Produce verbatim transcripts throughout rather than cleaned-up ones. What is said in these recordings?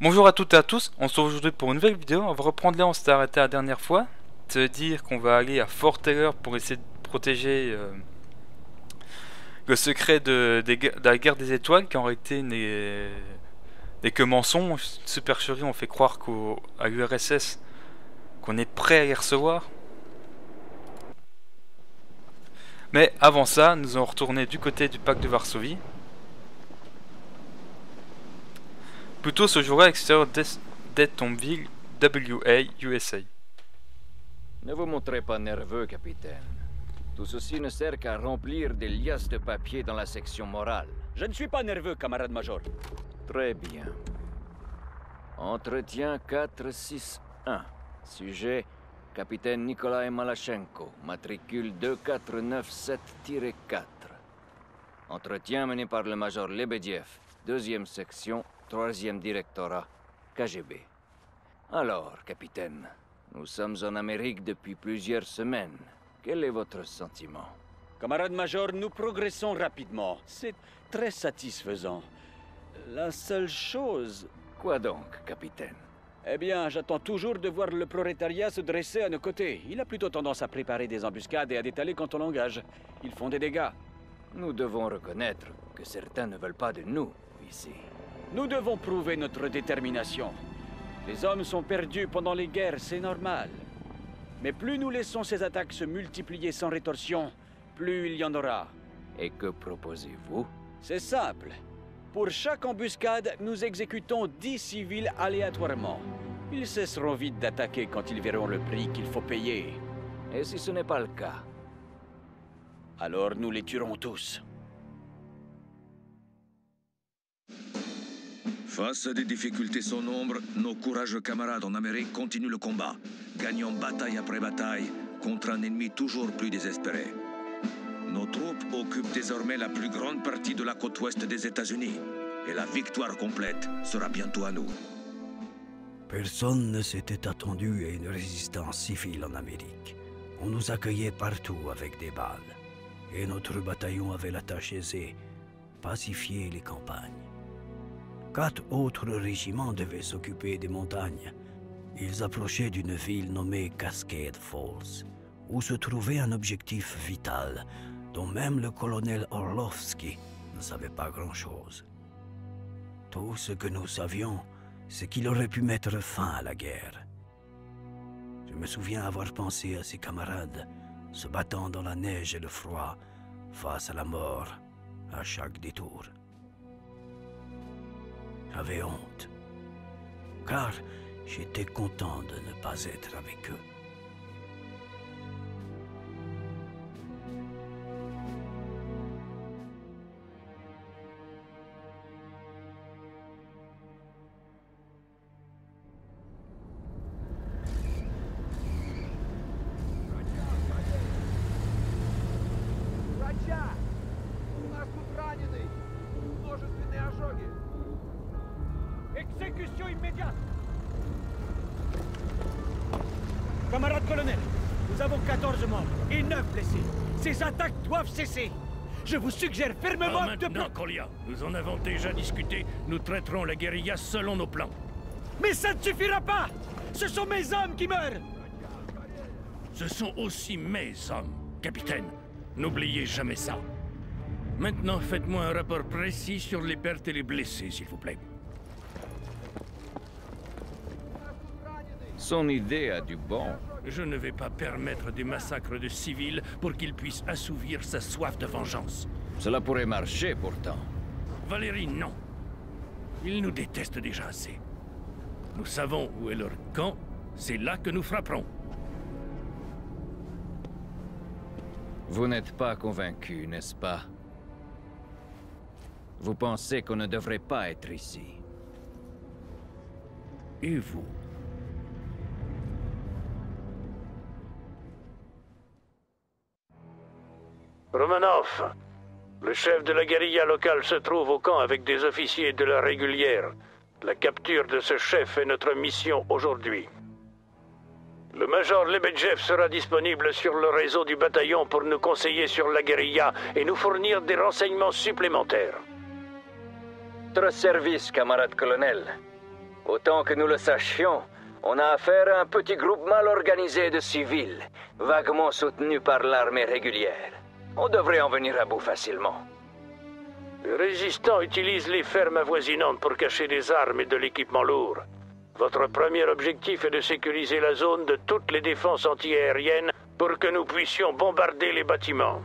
Bonjour à toutes et à tous, on se retrouve aujourd'hui pour une nouvelle vidéo. On va reprendre là où on s'était arrêté la dernière fois. C'est-à-dire qu'on va aller à Fort Taylor pour essayer de protéger euh, le secret de, de, de la guerre des étoiles, qui en réalité n'est que mensonge. Une supercherie, on fait croire qu'à l'U R S S qu'on est prêt à les recevoir. Mais avant ça, nous allons retourner du côté du pacte de Varsovie. Plutôt ce jour-là à l'extérieur d'Etonville, W A, U S A. Ne vous montrez pas nerveux, capitaine. Tout ceci ne sert qu'à remplir des liasses de papier dans la section morale. Je ne suis pas nerveux, camarade major. Très bien. Entretien quatre six un. Sujet, capitaine Nikolai Malachenko, matricule deux quatre neuf sept tiret quatre. Entretien mené par le major Lebediev, deuxième section, troisième directorat, K G B. Alors, capitaine, nous sommes en Amérique depuis plusieurs semaines. Quel est votre sentiment? Camarade major, nous progressons rapidement. C'est très satisfaisant. La seule chose... Quoi donc, capitaine? Eh bien, j'attends toujours de voir le prolétariat se dresser à nos côtés. Il a plutôt tendance à préparer des embuscades et à détaler quand on l'engage. Ils font des dégâts. Nous devons reconnaître que certains ne veulent pas de nous, ici. Nous devons prouver notre détermination. Les hommes sont perdus pendant les guerres, c'est normal. Mais plus nous laissons ces attaques se multiplier sans rétorsion, plus il y en aura. Et que proposez-vous? C'est simple. Pour chaque embuscade, nous exécutons dix civils aléatoirement. Ils cesseront vite d'attaquer quand ils verront le prix qu'il faut payer. Et si ce n'est pas le cas? Alors nous les tuerons tous. Face à des difficultés sans nombre, nos courageux camarades en Amérique continuent le combat, gagnant bataille après bataille contre un ennemi toujours plus désespéré. Nos troupes occupent désormais la plus grande partie de la côte ouest des États-Unis, et la victoire complète sera bientôt à nous. Personne ne s'était attendu à une résistance civile en Amérique. On nous accueillait partout avec des balles, et notre bataillon avait la tâche aisée, pacifier les campagnes. Quatre autres régiments devaient s'occuper des montagnes. Ils approchaient d'une ville nommée Cascade Falls, où se trouvait un objectif vital, dont même le colonel Orlovsky ne savait pas grand-chose. Tout ce que nous savions, c'est qu'il aurait pu mettre fin à la guerre. Je me souviens avoir pensé à ses camarades, se battant dans la neige et le froid, face à la mort, à chaque détour. J'avais honte, car j'étais content de ne pas être avec eux. Exécution immédiate! Camarade colonel, nous avons quatorze morts et neuf blessés. Ces attaques doivent cesser. Je vous suggère fermement Alors de... maintenant, Kolia, nous en avons déjà discuté. Nous traiterons la guérilla selon nos plans. Mais ça ne suffira pas! Ce sont mes hommes qui meurent! Ce sont aussi mes hommes, capitaine. N'oubliez jamais ça. Maintenant, faites-moi un rapport précis sur les pertes et les blessés, s'il vous plaît. Son idée a du bon. Je ne vais pas permettre des massacres de civils pour qu'il puisse assouvir sa soif de vengeance. Cela pourrait marcher, pourtant. Valérie, non. Ils nous détestent déjà assez. Nous savons où est leur camp. C'est là que nous frapperons. Vous n'êtes pas convaincu, n'est-ce pas? Vous pensez qu'on ne devrait pas être ici. Et vous? Romanov, le chef de la guérilla locale se trouve au camp avec des officiers de la régulière. La capture de ce chef est notre mission aujourd'hui. Le major Lebedjev sera disponible sur le réseau du bataillon pour nous conseiller sur la guérilla et nous fournir des renseignements supplémentaires. Votre service, camarade colonel. Autant que nous le sachions, on a affaire à un petit groupe mal organisé de civils, vaguement soutenu par l'armée régulière. On devrait en venir à bout facilement. Les résistants utilisent les fermes avoisinantes pour cacher des armes et de l'équipement lourd. Votre premier objectif est de sécuriser la zone de toutes les défenses antiaériennes pour que nous puissions bombarder les bâtiments.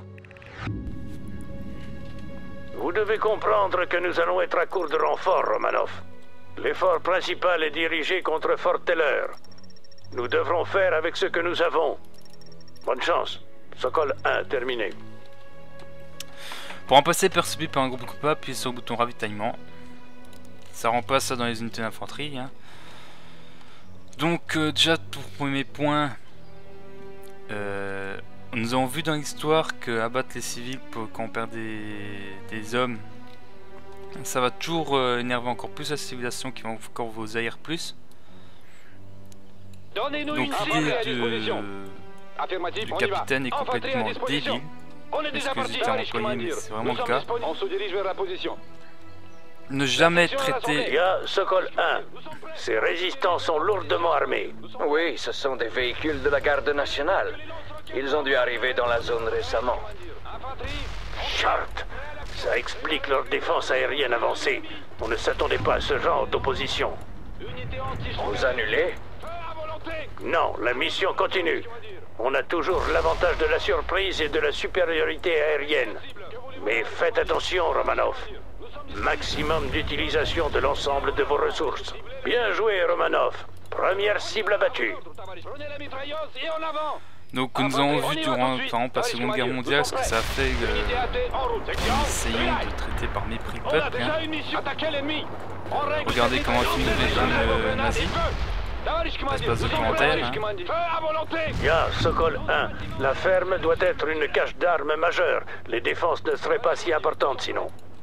Vous devez comprendre que nous allons être à court de renforts, Romanov. L'effort principal est dirigé contre Fort Teller. Nous devrons faire avec ce que nous avons. Bonne chance. Sokol un, terminé. Pour remplacer perçu par un groupe coupable, appuyez sur le bouton ravitaillement. Ça remplace ça dans les unités d'infanterie. Hein. Donc euh, déjà, pour premier point, euh, nous avons vu dans l'histoire que abattre les civils pour, quand on perd des, des hommes, ça va toujours euh, énerver encore plus la civilisation qui va encore vous haïr plus. Donc l'idée du, du capitaine est complètement débile. Excusez du terme employé, mais c'est vraiment le cas. On se dirige vers la position. Ne jamais traiter... Gars, Sokol un, ces résistants sont lourdement armés. Oui, ce sont des véhicules de la garde nationale. Ils ont dû arriver dans la zone récemment. Charte, ça explique leur défense aérienne avancée. On ne s'attendait pas à ce genre d'opposition. Vous annulez? Non, la mission continue. On a toujours l'avantage de la surprise et de la supériorité aérienne. Mais faites attention, Romanov. Maximum d'utilisation de l'ensemble de vos ressources. Bien joué, Romanov. Première cible abattue. Donc nous avons vu durant par exemple, la Seconde Guerre mondiale ce que ça a fait euh, en essayant de traiter par mépris le peuple. Hein. Regardez comment filment les jeunes euh, nazis. Espace documentaire. Hein. Ya, Sokol un, la ferme doit être une cache d'armes majeure. Les défenses ne seraient pas si importantes sinon.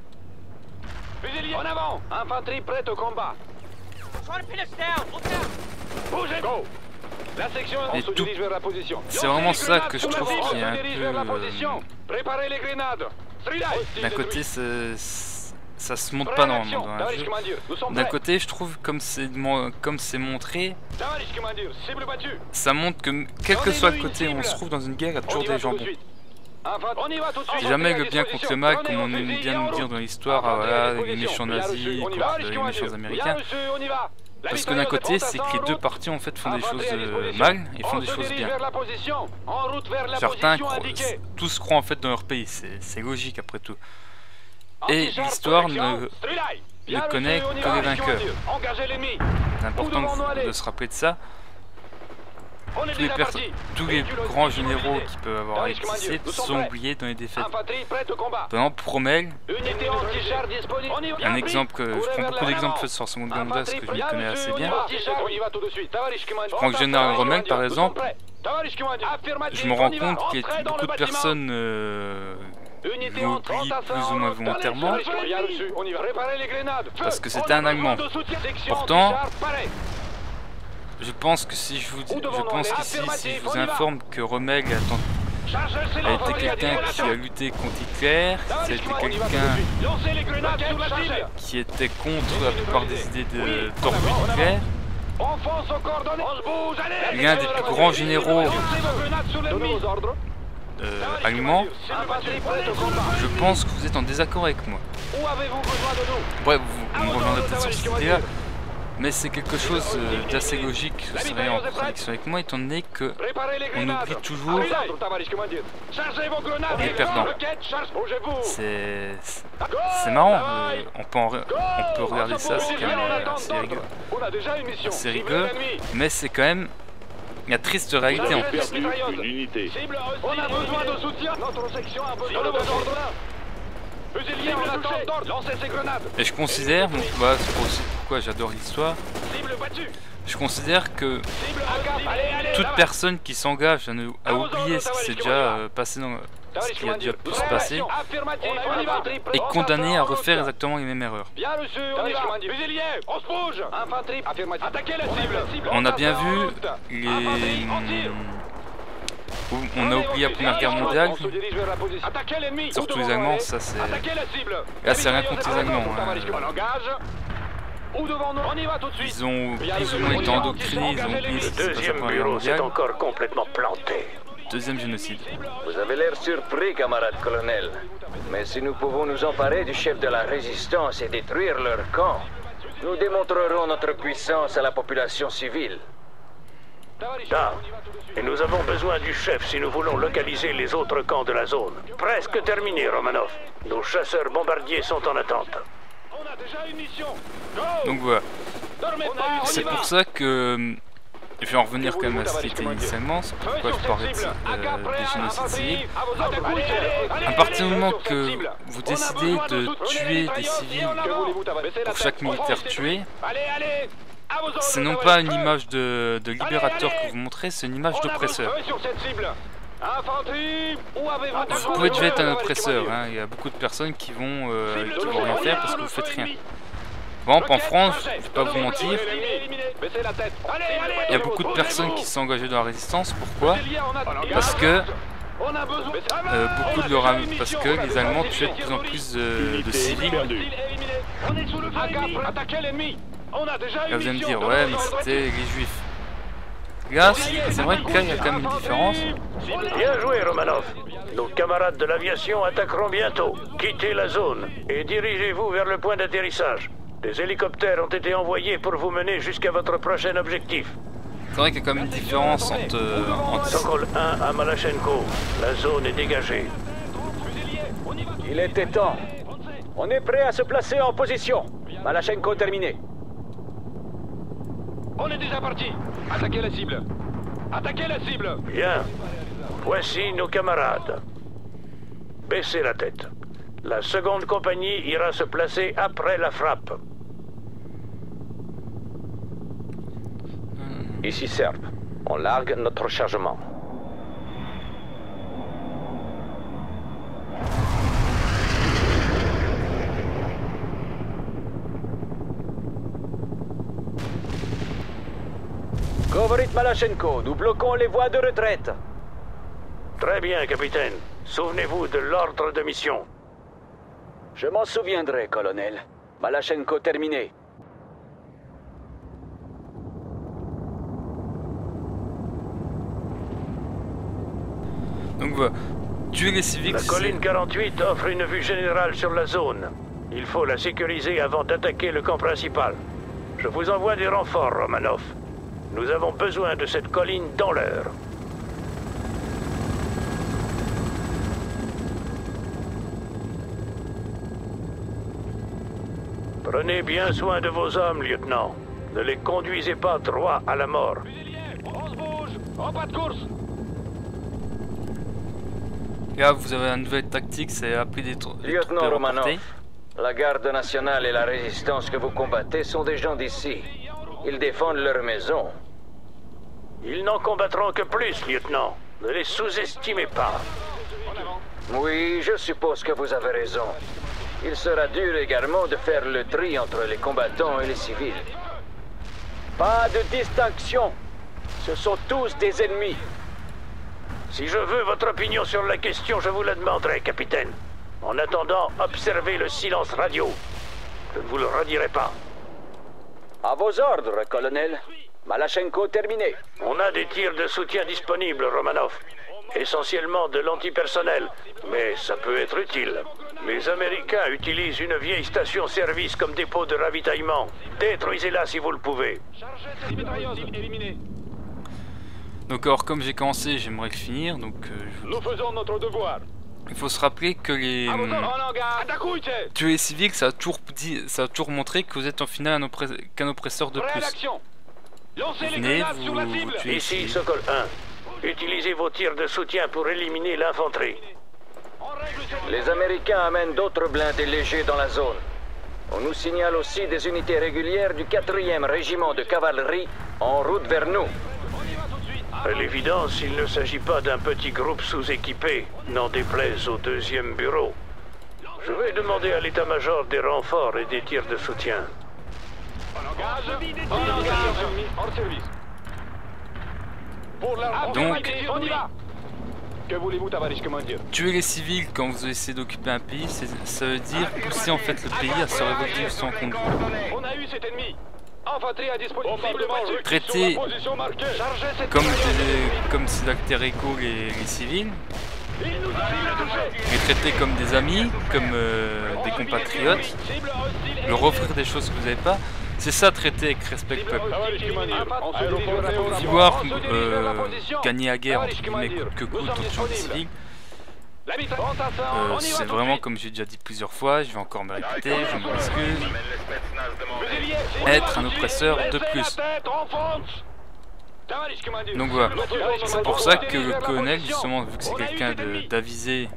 En avant, infanterie prête au combat. Bougez, go. La section, on se dirige vers la position. C'est vraiment ça que je trouve qui est un peu... Préparez les grenades. D'un côté, ça se montre pas normalement dans un jeu. D'un côté, je trouve comme c'est comme c'est montré, ça montre que quel que soit le côté où on se trouve dans une guerre, il y a toujours des gens bons. C'est jamais le bien contre le mal, comme on aime bien nous dire dans l'histoire, ah, voilà, les méchants nazis contre les méchants américains. Parce que d'un côté, c'est que les deux parties en fait font des choses euh, mal et font des choses bien. Certains croient, tous croient en fait dans leur pays, c'est logique après tout. Et l'histoire ne, ne connaît que les vainqueurs. C'est important de se rappeler de ça. Tous les, tous les grands généraux qui peuvent avoir existé sont oubliés dans les défaites. Par exemple, Rommel, un exemple que je prends beaucoup d'exemples sur la Seconde Guerre mondiale parce que je m'y connais assez bien. Je prends le général Rommel par exemple. Je me rends compte qu'il y a beaucoup de personnes euh, l'oublient plus ou moins volontairement parce que c'était un Allemand. Pourtant, je pense que si je vous dis, je pense qu'ici, si je vous informe que Rommel a, a été quelqu'un qui a lutté contre Hitler, c'était quelqu'un qui était contre la plupart des idées de torpille Hitler, l'un des plus grands généraux euh, allemands, je pense que vous êtes en désaccord avec moi. Bref, vous, vous me rejoindrez peut-être sur cette idée-là. Mais c'est quelque chose d'assez logique, ce serait en contradiction avec moi, étant donné que on oublie toujours les perdants. C'est marrant, euh, on, peut en, on peut regarder ça, c'est quand même assez rigolo. C'est rigolo, mais c'est quand même la triste réalité en plus. On a besoin de soutien. Notre section a besoin de votre Et je considère, donc voilà, c'est aussi pourquoi j'adore l'histoire, je considère que toute personne qui s'engage à, ne, à oublier ce qui s'est déjà euh, passé dans ce qui a déjà pu se passer est condamnée à refaire exactement les mêmes erreurs. On a bien vu les... On a oublié la Première Guerre mondiale, surtout les Allemands, ça c'est... Là c'est rien contre les Allemands, hein. ou devant nous. On y va tout de suite. Ils ont plus ou moins été endoctrinés, ils ont oublié ce qui s'est passé Deuxième pendant la guerre bureau s'est mondiale. encore complètement planté. Deuxième génocide. Vous avez l'air surpris, camarade colonel. Mais si nous pouvons nous emparer du chef de la résistance et détruire leur camp, nous démontrerons notre puissance à la population civile. Ah, et nous avons besoin du chef si nous voulons localiser les autres camps de la zone. Presque terminé, Romanov. Nos chasseurs bombardiers sont en attente. On a déjà une mission. Donc voilà. Dormez pas, on y C'est va. pour ça que je vais en revenir quand même à ce qui était initialement. C'est pourquoi je parlais de, euh, des génocides civils. À partir du moment que vous décidez de tuer des civils pour chaque militaire tué, Allez, allez. c'est non pas une image de, de libérateur que vous montrez, c'est une image d'oppresseur. Sur cette cible. Infanterie, où avez-vous Vous pouvez déjà être un oppresseur, hein. Il y a beaucoup de personnes qui vont, euh, qui vont rien faire parce que vous faites rien. Bon, en France, je vais pas vous mentir, il y a beaucoup de personnes qui sont engagées dans la résistance. Pourquoi? Parce que euh, beaucoup de leur am- parce que les Allemands tuaient de plus en plus de, de civils. On est sous le feu. Attaquez l'ennemi. On a déjà Là, vous allez me dire, ouais, mais c'était les juifs. Là, c'est vrai que là, il y a quand même une différence. Bien joué, Romanov. Nos camarades de l'aviation attaqueront bientôt. Quittez la zone et dirigez-vous vers le point d'atterrissage. Des hélicoptères ont été envoyés pour vous mener jusqu'à votre prochain objectif. C'est vrai qu'il y a quand même une différence entre... euh, entre... Sokol un à Malachenko. La zone est dégagée. Il était temps. On est prêt à se placer en position. Malachenko terminé. On est déjà parti. Attaquez la cible. Attaquez la cible. Bien. Voici nos camarades. Baissez la tête. La seconde compagnie ira se placer après la frappe. Ici Serbe. On largue notre chargement. Govorit Malachenko, nous bloquons les voies de retraite. Très bien, capitaine. Souvenez-vous de l'ordre de mission. Je m'en souviendrai, colonel. Malachenko terminé. Donc voilà, tuer les civils, La c'est- colline quarante-huit offre une vue générale sur la zone. Il faut la sécuriser avant d'attaquer le camp principal. Je vous envoie des renforts, Romanov. Nous avons besoin de cette colline dans l'heure. Prenez bien soin de vos hommes, lieutenant. Ne les conduisez pas droit à la mort. On se bouge. En pas de course. là vous avez une nouvelle tactique, c'est appeler des, tro- des troupes Lieutenant Romanov, téléportées. la garde nationale et la résistance que vous combattez sont des gens d'ici. Ils défendent leur maison. Ils n'en combattront que plus, lieutenant. Ne les sous-estimez pas. Oui, je suppose que vous avez raison. Il sera dur également de faire le tri entre les combattants et les civils. Pas de distinction. Ce sont tous des ennemis. Si je veux votre opinion sur la question, je vous la demanderai, capitaine. En attendant, observez le silence radio. Je ne vous le redirai pas. À vos ordres, colonel. Malachenko terminé. On a des tirs de soutien disponibles, Romanov. Essentiellement de l'antipersonnel, mais ça peut être utile. Les Américains utilisent une vieille station-service comme dépôt de ravitaillement. Détruisez-la si vous le pouvez. Chargez cette mitrailleuse. Éliminé. Donc alors comme j'ai commencé, j'aimerais le finir. Donc euh, je- Nous faisons notre devoir. il faut se rappeler que les... À vos ordres, en hangar. Attaquez. tuer les civils, ça a toujours dit, ça a toujours montré que vous êtes en final un oppress- qu'un oppresseur de Prêt à plus. l'action. Lancez les Venez, grenades sur la vous, cible. vous tuez les Ici, civils. Sokol un. Utilisez vos tirs de soutien pour éliminer l'infanterie. On règle cette... Les Américains amènent d'autres blindés légers dans la zone. On nous signale aussi des unités régulières du quatrième régiment de cavalerie en route vers nous. À l'évidence, il ne s'agit pas d'un petit groupe sous-équipé, n'en déplaise au deuxième bureau. Je vais demander à l'état-major des renforts et des tirs de soutien. En engage. En engage. Hors service. Pour la... Donc- On y va. Que voulez-vous, Tavarish Commander? Tuer les civils quand vous essayez d'occuper un pays, ça veut dire pousser en fait le pays à se révolter sans contre vous. On a eu cet ennemi. Infanterie à disposition. Traiter comme des, comme c'est Terreco les, les civils, les traiter comme des amis, comme euh, des compatriotes, leur offrir des choses que vous n'avez pas. C'est ça, traiter avec respect peuple. Vouloir euh, gagner la guerre entre guillemets coûte que coûte autour des civils, euh, c'est vraiment, comme j'ai déjà dit plusieurs fois, je vais encore me répéter, je m'excuse, être un oppresseur de plus. Donc voilà, c'est pour ça que le colonel, justement, vu que c'est quelqu'un d'avisé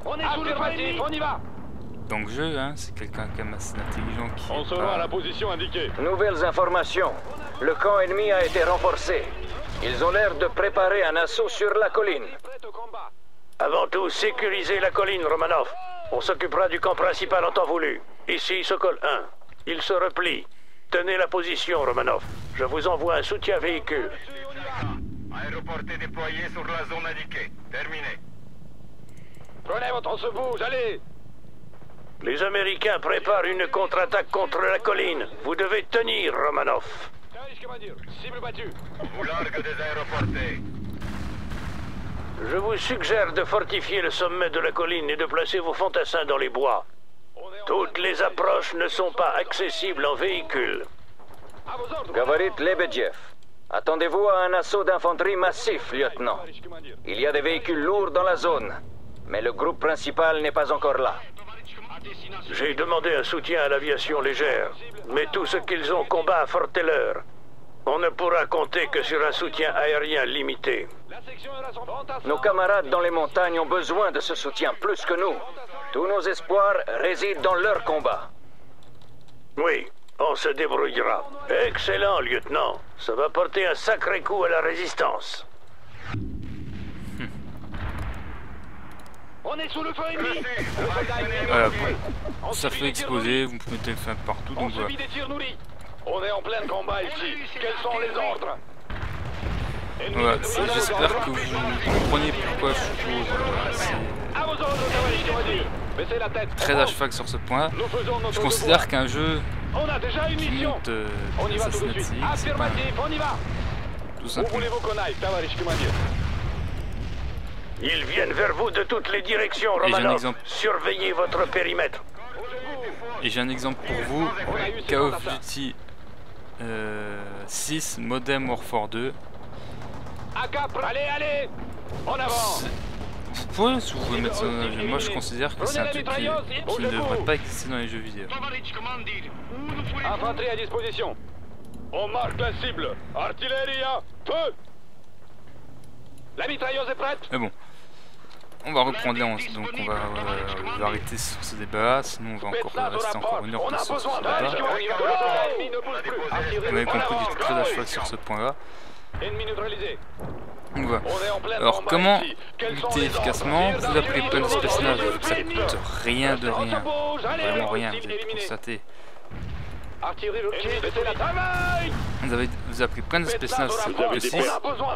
dans le jeu, hein, c'est quelqu'un quand même assez intelligent qui... On se rend à la position indiquée. Nouvelles informations. Le camp ennemi a été renforcé. Ils ont l'air de préparer un assaut sur la colline. Avant tout, sécurisez la colline, Romanov. On s'occupera du camp principal en temps voulu. Ici, Sokol un. Il se replie. Tenez la position, Romanov. Je vous envoie un soutien véhicule. Aéroporté déployé sur la zone indiquée. Terminé. Prenez votre... On se bouge, allez. Les Américains préparent une contre-attaque contre la colline. Vous devez tenir, Romanov. Cible battue. Vous largue des aéroportés. Je vous suggère de fortifier le sommet de la colline et de placer vos fantassins dans les bois. Toutes les approches ne sont pas accessibles en véhicule. Gavarit Lebedjev, attendez-vous à un assaut d'infanterie massif, lieutenant. Il y a des véhicules lourds dans la zone, mais le groupe principal n'est pas encore là. J'ai demandé un soutien à l'aviation légère, mais tout ce qu'ils ont combat à Forteller. On ne pourra compter que sur un soutien aérien limité. Nos camarades dans les montagnes ont besoin de ce soutien plus que nous. Tous nos espoirs résident dans leur combat. Oui, on se débrouillera. Excellent, lieutenant. Ça va porter un sacré coup à la résistance. On est sous le feu ennemi. Voilà, bon. Ça fait exploser, vous mettez le feu partout, donc voilà. On est en plein combat ici. Quels sont les ordres? Voilà, j'espère que vous comprenez pourquoi je suis toujours euh, très à cheval sur ce point. Je considère qu'un jeu qui monte euh, des Assassin's Creed, c'est pas tout simplement. Ils viennent vers vous de toutes les directions, Romanov. Surveillez votre périmètre. Et j'ai un exemple pour vous. Call of Duty euh, six Modern Warfare deux. Allez, allez, on avance. Vous pouvez, si vous voulez mettre ça dans un jeu. Moi je considère que c'est un truc qui, qui ne devrait pas exister dans les jeux vidéo. Infanterie à disposition. On marque la cible. Artillerie à feu. La mitrailleuse est prête. Mais bon, on va reprendre là, donc on va, euh, on va arrêter sur ce débat, sinon on va encore rester encore une heure plus sur ce débat. Vous avez compris que j'étais très à cheval sur ce point-là. Donc voilà. Alors comment lutter efficacement? Vous appelez plein de spécialistes, vu que ça coûte rien de rien, vraiment rien, vous avez constaté. Vous avez vous appelez plein de spécialistes, ça coûte que six.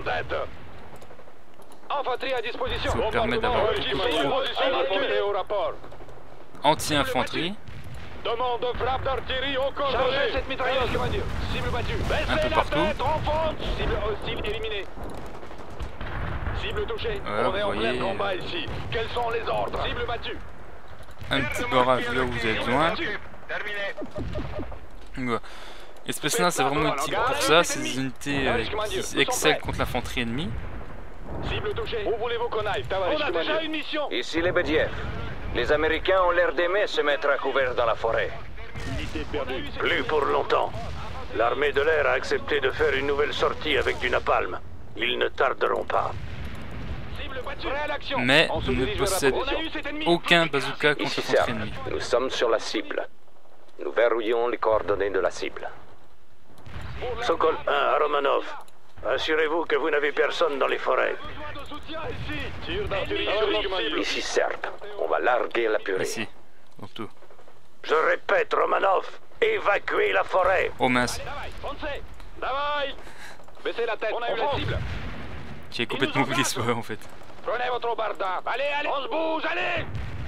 Ça vous permet d'avoir beaucoup de troupes. Anti-infanterie. Demande de frappe d'artillerie au corps. Chargez cette mitrailleuse, commandeur. Cible battue. Un peu partout. Cible hostile éliminée. Cible touchée. Voilà, on est vous en voyez, plein combat ici. Quels sont les ordres? Cible battue. Un petit barrage là où vous avez besoin. Voilà. Et Spetsnaz c'est vraiment utile pour ça, c'est des unités euh, qui excellent contre l'infanterie ennemie. Cible touchée. Où voulez-vous qu'on aille? On a déjà une mission. Ici Lebedjev. Les Américains ont l'air d'aimer se mettre à couvert dans la forêt. Plus pour longtemps. L'armée de l'air a accepté de faire une nouvelle sortie avec du napalm. Ils ne tarderont pas. Mais ils ne possèdent aucun bazooka contre l'infanterie ennemie. Nous sommes sur la cible. Nous verrouillons les coordonnées de la cible. Sokol un à Romanov. Assurez-vous que vous n'avez personne dans les forêts. Ici Serbe. On va larguer la purée. Ici, surtout. Je répète, Romanov, évacuez la forêt. Oh mince. Baissez la tête, on a eu la cible. J'ai complètement oublié ce point en fait. Prenez votre barda. Allez, allez, on se bouge, allez.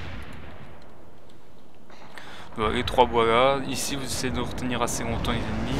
Bon, les trois voilà. Ici, vous essayez de retenir assez longtemps les ennemis.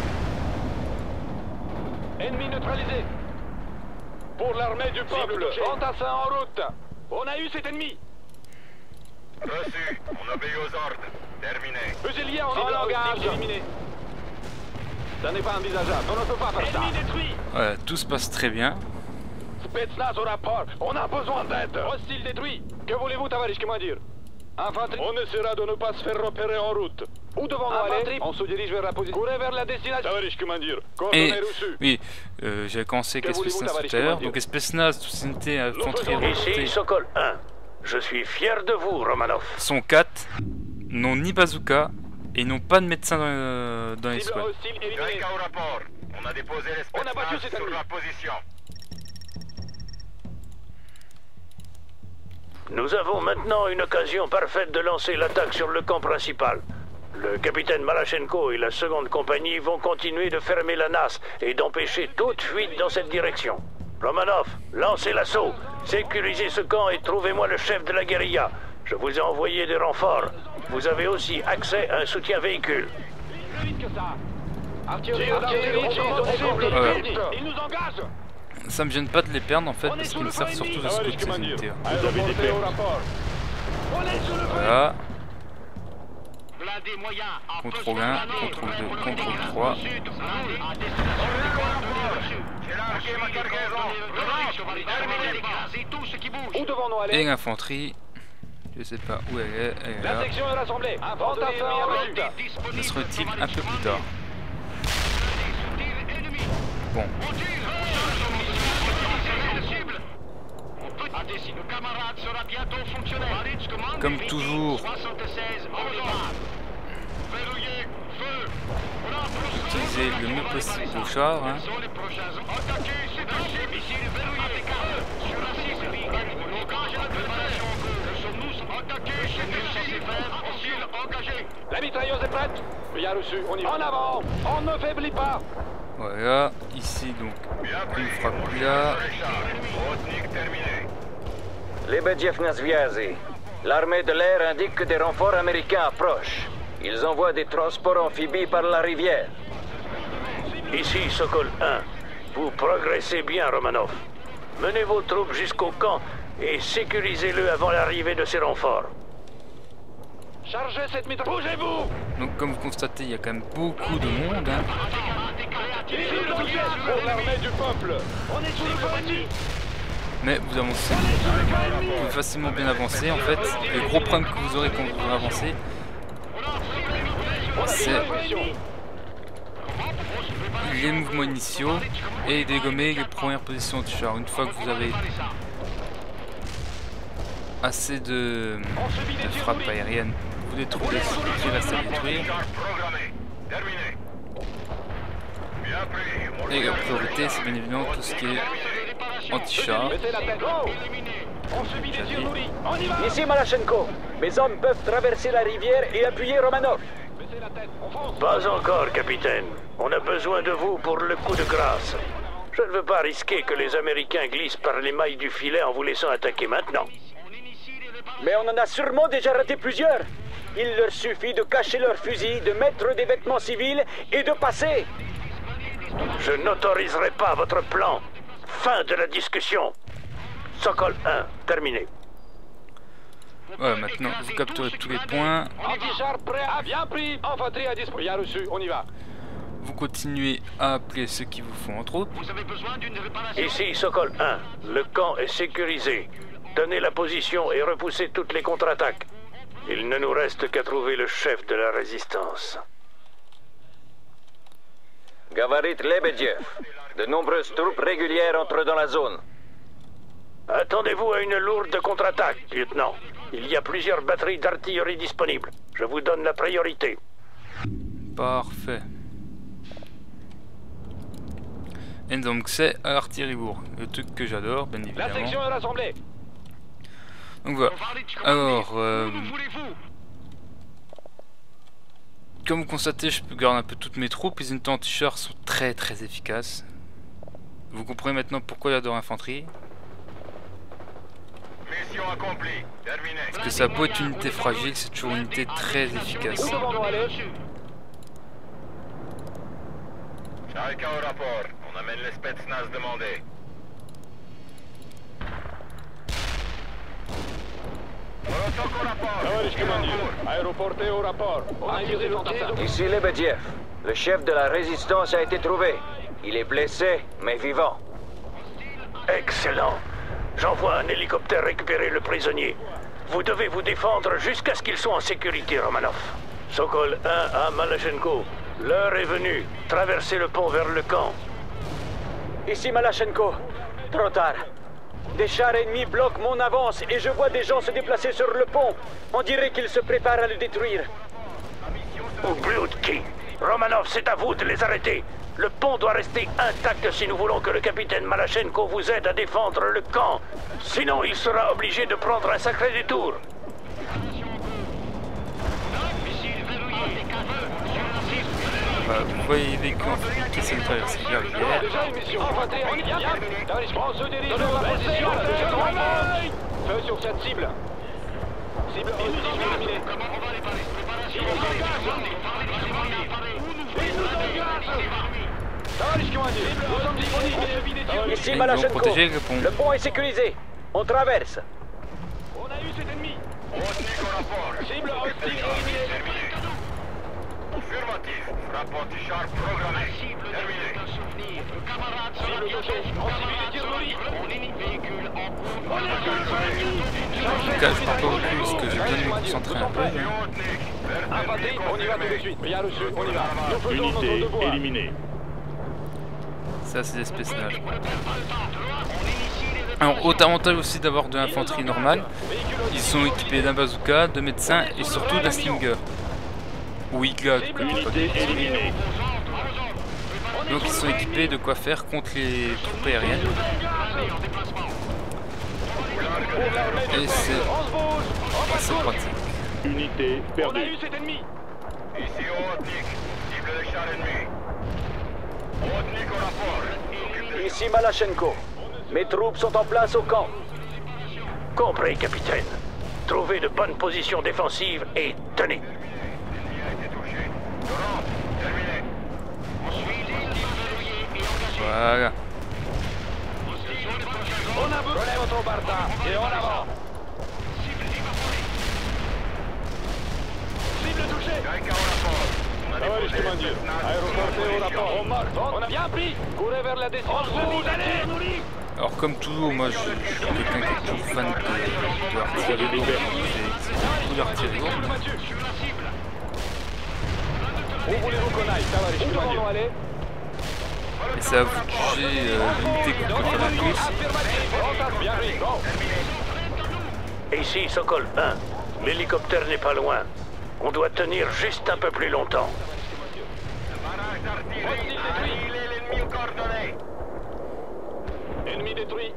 Ennemi neutralisé. Pour l'armée du peuple, fantassin en route. On a eu cet ennemi. Reçu, on obéit aux ordres. Terminé. Fusilier en engage. Éliminé. Ça n'est pas envisageable, on ne peut pas faire ça. Ennemi détruit. Voilà, tout se passe très bien. Spetsnaz au rapport, on a besoin d'aide. Hostile détruit. Que voulez-vous, Tavarish, comment dire? Infanterie. On essaiera de ne pas se faire repérer en route. Où devons-nous aller? On se dirige vers la position. Courez vers la destination. Tavarish, comment dire? Et oui, euh, j'avais commencé avec Spetsnaz tout à l'heure. Donc Spetsnaz, toute unité infanterie remontée. Ici Sokol un. Je suis fier de vous, Romanov. Sont quatre, n'ont ni bazooka et n'ont pas de médecin dans, euh, dans les squads. Eureka au rapport. On a déposé les Spetsnaz sur la position. Nous avons maintenant une occasion parfaite de lancer l'attaque sur le camp principal. Le capitaine Malachenko et la seconde compagnie vont continuer de fermer la nasse et d'empêcher toute fuite dans cette direction. Romanov, lancez l'assaut, sécurisez ce camp et trouvez-moi le chef de la guérilla. Je vous ai envoyé des renforts. Vous avez aussi accès à un soutien véhicule. Il nous engage. Ça me gêne pas de les perdre en fait parce qu'ils me servent surtout de scout ces unités. Voilà. contrôle un, contrôle deux, contrôle trois. Et l'infanterie, je sais pas où elle est, elle est là. Ça se retire un peu plus tard. Bon. Comme toujours, utiliser le mieux possible au char. Hein. La mitrailleuse est prête. Bien reçu, on y va. En avant, on ne faiblit pas. Voilà, ici donc, une frappe là. Lebediev Nasviazi. L'armée de l'air indique que des renforts américains approchent. Ils envoient des transports amphibies par la rivière. Ici Sokol un. Vous progressez bien, Romanov. Menez vos troupes jusqu'au camp et sécurisez-le avant l'arrivée de ces renforts. Chargez cette mitrailleuse. Bougez-vous! Donc comme vous constatez, il y a quand même beaucoup de monde. Hein. Pour l'armée du peuple. On est sous le ennemi. Mais vous avancez, vous pouvez facilement bien avancer en fait. Le gros problème que vous aurez quand vous avancez, c'est les mouvements initiaux et dégommer les premières positions du char. Une fois que vous avez assez de, de frappes aériennes, vous détruisez ce qui reste à détruire. Et la priorité, c'est bien évidemment tout ce qui est anti-char. Ici Malachenko. Mes hommes peuvent traverser la rivière et appuyer Romanov. Pas encore, capitaine. On a besoin de vous pour le coup de grâce. Je ne veux pas risquer que les Américains glissent par les mailles du filet en vous laissant attaquer maintenant. Mais on en a sûrement déjà raté plusieurs. Il leur suffit de cacher leurs fusils, de mettre des vêtements civils et de passer. Je n'autoriserai pas votre plan. Fin de la discussion. Sokol un, terminé. Ouais, maintenant vous capturez tous les points. Anti-char prêt à bien pris. Infanterie à disposition. Bien reçu, on y va. Vous continuez à appeler ceux qui vous font en troupes. Ici Sokol un, le camp est sécurisé. Tenez la position et repoussez toutes les contre-attaques. Il ne nous reste qu'à trouver le chef de la résistance. Gavarit Lebediev. De nombreuses troupes régulières entrent dans la zone. Attendez-vous à une lourde contre-attaque, lieutenant. Il y a plusieurs batteries d'artillerie disponibles. Je vous donne la priorité. Parfait. Et donc c'est artillerie lourde, le truc que j'adore, bien évidemment. La section est rassemblée. Donc voilà. Alors, euh, comme vous constatez, je peux garder un peu toutes mes troupes. Les unités anti-chars sont très très efficaces. Vous comprenez maintenant pourquoi j'adore l'infanterie. Mission accomplie. Terminé. Parce que ça a beau être une unité fragile, c'est toujours une unité très efficace. Où devons-nous aller? Chacun au rapport. On amène les Spetsnaz demandés. Molotov au rapport. Товарищ командир, аэропорté au rapport. On a eu des fantassins. Ici Lebediev. Le chef de la résistance a été trouvé. Il est blessé, mais vivant. Excellent. J'envoie un hélicoptère récupérer le prisonnier. Vous devez vous défendre jusqu'à ce qu'ils soient en sécurité, Romanov. Sokol un à Malachenko. L'heure est venue. Traversez le pont vers le camp. Ici Malachenko. Trop tard. Des chars ennemis bloquent mon avance et je vois des gens se déplacer sur le pont. On dirait qu'ils se préparent à le détruire. Ублюдки! Romanov, c'est à vous de les arrêter. Le pont doit rester intact si nous voulons que le capitaine Malachenko vous aide à défendre le camp. Sinon, il sera obligé de prendre un sacré détour. Bah, vous voyez les camps qui essaient de traverser la rivière. Déjà une mission. Enfanté, on se dirige vers la position. Feu sur cette cible. Cible éliminée. Ici Et ils Malachenko. vont protéger le pont. Le pont est sécurisé. On traverse. On a eu cet ennemi. Охотник au rapport. Cible hostile éliminée. Terminé. Affirmatif. Rapport du char programmé. Terminé. Cible touchée. On civil et tire-louis. En tout cas, je parle pas beaucoup parce que j'ai besoin de me concentrer un peu. Infanterie, on y va tout de suite. Bien reçu, on y va. Nous faisons notre devoir. éliminée. Ça, c'est des spéciales. Alors, autre avantage aussi d'avoir de l'infanterie normale, ils sont équipés d'un bazooka, de médecins et surtout d'un Stinger. Ou Igla, du coup, pas de- éliminée. Donc ils sont équipés de quoi faire contre les troupes aériennes. Et c'est assez pratique. Unité On a perdue. eu cet ennemi. Ici Охотник. Cible le char ennemi. Охотник au rapport. Occupe Ici Malachenko. Mes troupes sont en place au camp. Compris, capitaine. Trouvez de bonnes positions défensives et tenez. L'ennemi a été touché. Laurent, terminé. Voilà. On a brûlé votre barda et en avant. Cible touchée. Chacun au rapport. On a Tavarish déposé commandier, les Spetsnaz. aéroporté au rapport. On marche. On a bien pris. Courez vers la descente. Vous allez. Alors comme toujours, moi je, je suis quelqu'un qui est toujours fan de, de l'artillerie lourde. C'est beaucoup d'artillerie lourde. Où voulez-vous qu'on aille, Tavarish Où devons-nous aller? Et c'est à vous de juger euh, l'unité que vous préférez le plus. Affirmatif. Bien pris. Go. Ici, Sokol un. L'hélicoptère n'est pas loin. On doit tenir juste un peu plus longtemps. Barrage d'artillerie. Annihilez l'ennemi aux coordonnées. Ennemi détruit.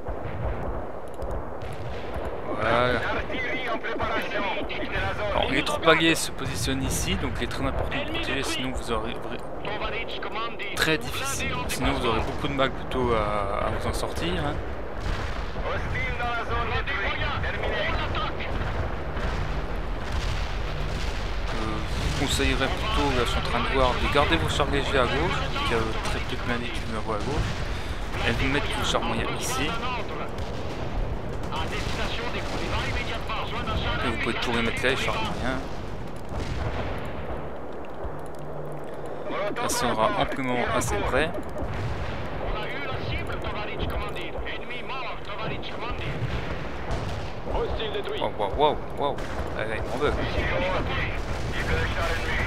Voilà. Artillerie en préparation. Quittez la zone. Alors les troupes alliées se positionnent ici, donc il est très important de protéger, sinon vous aurez très difficile. Sinon vous aurez beaucoup de mal plutôt à, à vous en sortir. Hein. Hostile dans la zone détruite. Terminé. Euh, je vous conseillerais plutôt, là je suis en train de voir, de garder vos chars légers à gauche, il y a très peu de blindés qui me voient à gauche, et de mettre vos chars moyens ici. Et vous pouvez toujours les mettre là, les chars moyens. Là ça sera amplement assez près. Hostile détruit. Waouh, waouh, waouh, waouh, là, là, il m'en veut. Cible le char ennemi.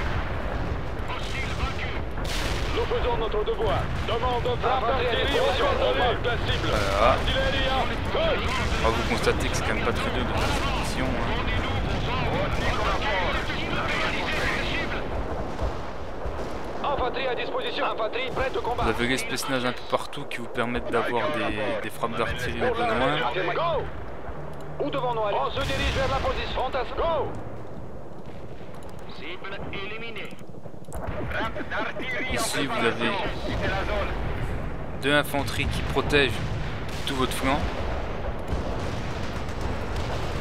Nous faisons notre devoir. Demande de frappe d'artillerie. On marque la cible. Voilà. Artillerie à gauche. Ah, vous constatez que c'est quand même pas très dur de faire cette mission. Hein. Infanterie à disposition. Infanterie prête au combat. Vous avez les spécinages un peu partout qui vous permettent d'avoir des, des frappes d'artillerie au besoin. Go. Où devons-nous aller? On se dirige vers la position. Fantasme. Go. Cible éliminée. Frappe d'artillerie en Ici vous préparation. avez Quittez la zone. deux infanteries qui protègent tout votre flanc.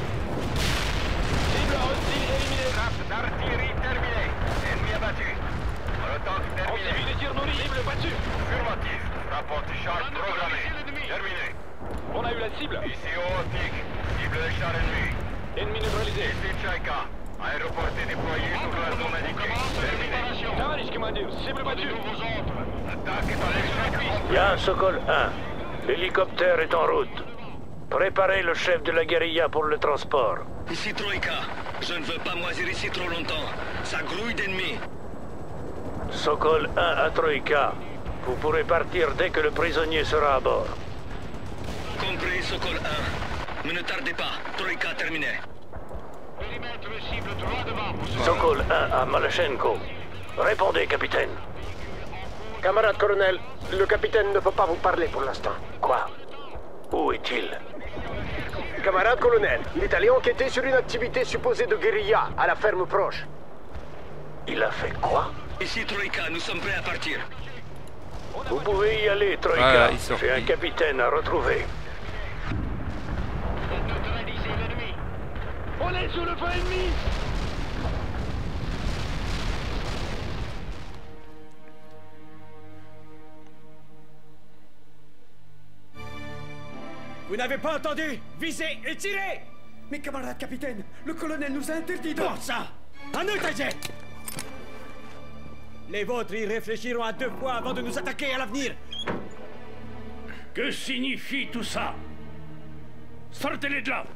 Artillerie terminée. Ennemi abattu. Molotov terminé. On civil et tir nourri, cible battue. Affirmatif. Rapport char programmé. Terminé. On a eu la cible. Ici Ootnik. Cible le char ennemi. Ennemi neutralisé. Ici Tchaïka. Aéroporté déployé sur la zone indiquée. Terminé. Tavarish, commander. Cible battue. Attaque est en échec. Bien, Sokol un. L'hélicoptère est en route. Préparez le chef de la guérilla pour le transport. Ici Troïka. Je ne veux pas moisir ici trop longtemps. Ça grouille d'ennemis. Sokol un à Troïka. Vous pourrez partir dès que le prisonnier sera à bord. Compris, Sokol un. Mais ne tardez pas. Troïka terminé. Sokol un à Malachenko. Répondez, capitaine. Camarade colonel, le capitaine ne peut pas vous parler pour l'instant. Quoi? Où est-il? Camarade colonel, il est allé enquêter sur une activité supposée de guérilla à la ferme proche. Il a fait quoi? Ici Troïka, nous sommes prêts à partir. Vous pouvez y aller, Troïka. Voilà, il sort. J'ai un capitaine à retrouver. On est sur le feu ennemi. Vous n'avez pas entendu? Visez et tirez! Mais camarade capitaine, le colonel nous a interdit de... Bon ça! À nous, Taïzé! Les vôtres y réfléchiront à deux fois avant de nous attaquer à l'avenir. Que signifie tout ça? Sortez-les de là!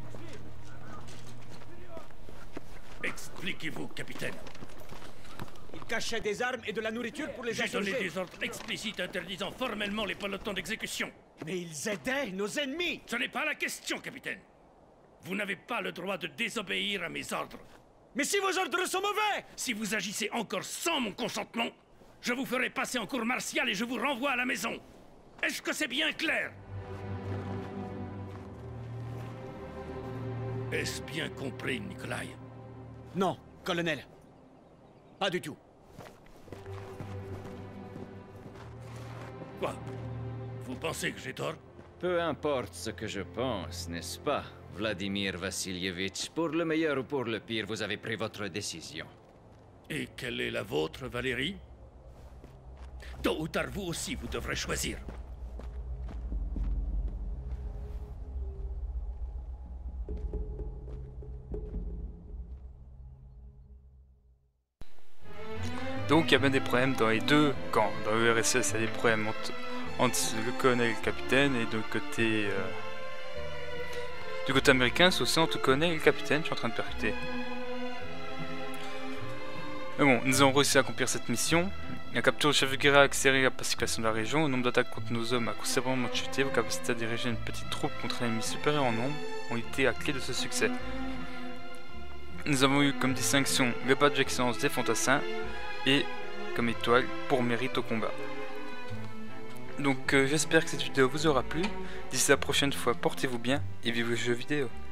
Expliquez-vous, capitaine. Ils cachaient des armes et de la nourriture pour les J'ai donné insurgés. des ordres explicites interdisant formellement les pelotons d'exécution. Mais ils aidaient nos ennemis! Ce n'est pas la question, capitaine. Vous n'avez pas le droit de désobéir à mes ordres. Mais si vos ordres sont mauvais! Si vous agissez encore sans mon consentement, je vous ferai passer en cour martiale et je vous renvoie à la maison. Est-ce que c'est bien clair? Est-ce bien compris, Nikolai? Non, colonel. Pas du tout. Quoi? Vous pensez que j'ai tort? Peu importe ce que je pense, n'est-ce pas, Vladimir Vassilievitch? Pour le meilleur ou pour le pire, vous avez pris votre décision. Et quelle est la vôtre, Valérie? Tôt ou tard, vous aussi, vous devrez choisir. Donc il y a bien des problèmes dans les deux camps. Dans le U R S S, il y a des problèmes entre, entre le colonel et le capitaine, et de côté euh, du côté américain, c'est aussi entre le colonel et le capitaine. Je suis en train de percuter. Mais bon, nous avons réussi à accomplir cette mission. La capture du chef de guerre a accéléré la pacification de la région. Le nombre d'attaques contre nos hommes a considérablement chuté. Vos capacités à diriger une petite troupe contre un ennemi supérieur en nombre ont été la clé de ce succès. Nous avons eu comme distinction le badge d'excellence des fantassins et comme étoile pour mérite au combat. Donc euh, j'espère que cette vidéo vous aura plu. D'ici la prochaine fois, portez-vous bien et vivez le jeu vidéo.